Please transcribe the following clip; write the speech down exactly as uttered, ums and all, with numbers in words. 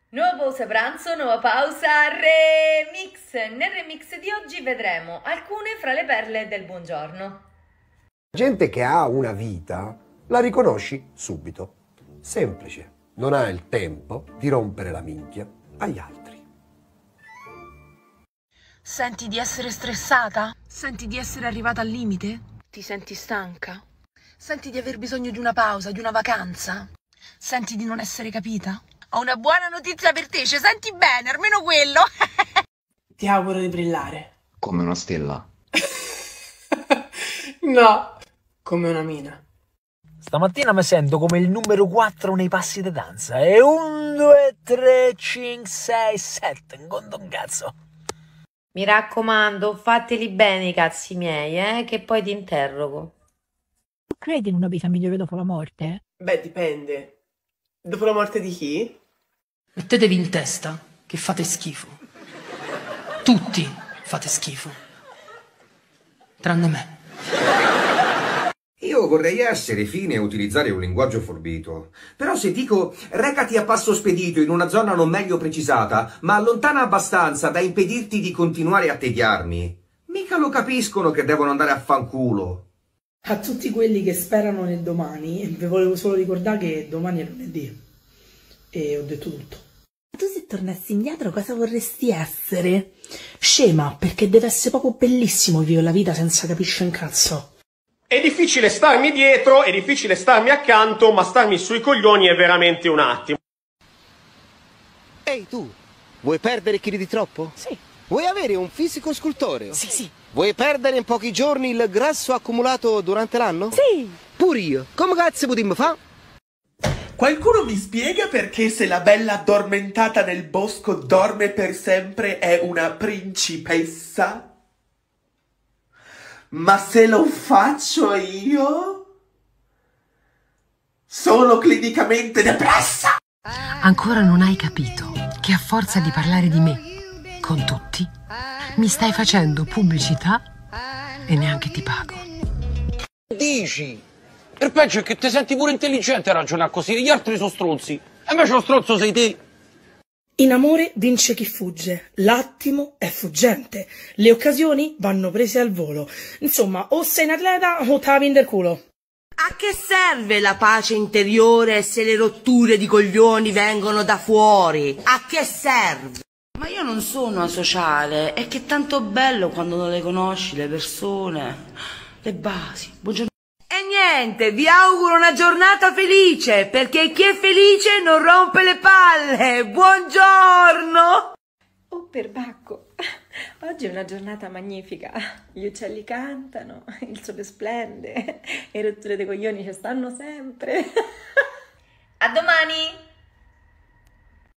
Nuova pausa pranzo, nuova pausa remix. Nel remix di oggi vedremo alcune fra le perle del buongiorno. Gente che ha una vita la riconosci subito. Semplice, non ha il tempo di rompere la minchia agli altri. Senti di essere stressata? Senti di essere arrivata al limite? Ti senti stanca? Senti di aver bisogno di una pausa, di una vacanza? Senti di non essere capita? Ho una buona notizia per te, ci senti bene, almeno quello. Ti auguro di brillare. Come una stella. No, come una mina. Stamattina mi sento come il numero quattro nei passi di danza. E un, due, tre, cinque, sei, sette. Non conto un cazzo. Mi raccomando, fateli bene i cazzi miei, eh, che poi ti interrogo. Credi in una vita migliore dopo la morte? Beh, dipende. Dopo la morte di chi? Mettetevi in testa che fate schifo. Tutti fate schifo. Tranne me. Io vorrei essere fine e utilizzare un linguaggio forbito. Però se dico recati a passo spedito in una zona non meglio precisata, ma lontana abbastanza da impedirti di continuare a tediarmi, mica lo capiscono che devono andare a fanculo. A tutti quelli che sperano nel domani, vi volevo solo ricordare che domani è lunedì. E ho detto tutto. Tu se tornassi indietro cosa vorresti essere? Scema, perché deve essere proprio bellissimo vivere la vita senza capisce un cazzo. È difficile starmi dietro, è difficile starmi accanto, ma starmi sui coglioni è veramente un attimo. Ehi tu, vuoi perdere chili di troppo? Sì. Vuoi avere un fisico scultoreo? Sì, sì. Vuoi perdere in pochi giorni il grasso accumulato durante l'anno? Sì. Pure io. Come cazzo potremmo fa? Qualcuno mi spiega perché se la bella addormentata nel bosco dorme per sempre è una principessa? Ma se lo faccio io, sono clinicamente depressa. Ancora non hai capito che a forza di parlare di me con tutti, mi stai facendo pubblicità e neanche ti pago. Dici? Il peggio è che ti senti pure intelligente a ragionare così, gli altri sono stronzi. E invece lo stronzo sei te. In amore vince chi fugge, l'attimo è fuggente, le occasioni vanno prese al volo. Insomma, o sei un atleta o te la pindi il culo. A che serve la pace interiore se le rotture di coglioni vengono da fuori? A che serve? Ma io non sono asociale, è che è tanto bello quando non le conosci le persone, le basi. Buongiorno. E niente, vi auguro una giornata felice, perché chi è felice non rompe le palle. Buongiorno! Oh, perbacco, oggi è una giornata magnifica. Gli uccelli cantano, il sole splende, e rotture dei coglioni ci stanno sempre. A domani!